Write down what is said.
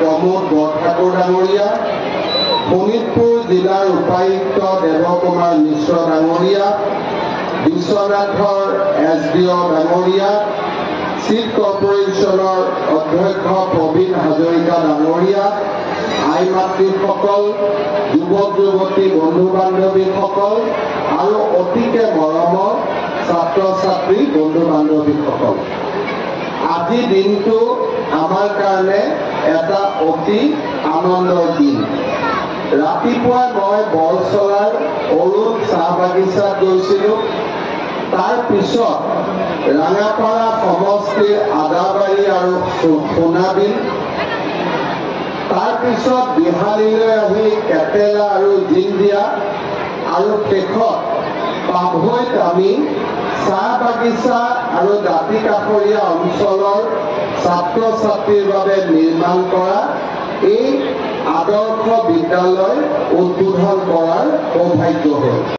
প্ৰমোদ বৰঠাকুৰ ডাঙৰীয়া, শোণিতপুৰ জিলাৰ উপায়ুক্ত দেৱকুমাৰ মিশ্ৰ ডাঙৰীয়া, বিশ্বনাথৰ SDO ডাঙৰীয়া, চিট কৰ্পোৰেশ্যনৰ অধ্যক্ষ প্ৰবীণ হাজৰিকা ডাঙৰীয়া, আই মাতৃসকল, যুৱক যুৱতী বন্ধু বান্ধৱীসকল আৰু অতিকে মৰমৰ ছাত্ৰ ছাত্ৰী বন্ধু বান্ধৱীসকল, আজি দিনটো আমাৰ কাৰণে এটা অতি আনন্দৰ দিন। ৰাতিপুৱা মই বৰচলাৰ অৰুণ চাহ বাগিচাত গৈছিলোঁ। তাৰ পিছত ৰাঙাপাৰা সমষ্টিৰ আদাবাৰী আৰু সোণাবিল, তাৰ পিছত বিহালীলৈ আহি কেটেলা আৰু জিন্দিয়া আৰু শেষত পাভৈত আমি চাহ বাগিচা আৰু দাঁতিকাষৰীয়া অঞ্চলৰ ছাত্ৰ ছাত্ৰীৰ বাবে নিৰ্মাণ কৰা এই আদৰ্শ বিদ্যালয় উদ্বোধন কৰাৰ সৌভাগ্য হ'ল।